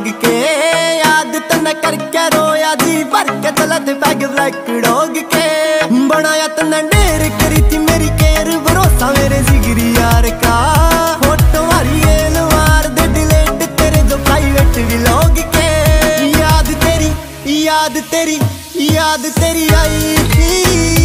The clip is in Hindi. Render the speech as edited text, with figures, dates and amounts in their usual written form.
लोग के। याद तने करके रोया जी भर के चला थे पैग ब्लैक डॉग के। बनाया तने ढेर करी थी मेरी केयर भरोसा मेरे जिगरी यार का। फोटो मारी एल मार दे डिलीट तेरे जो प्राइवेट व्लॉग के। याद तेरी याद तेरी याद तेरी आई थी।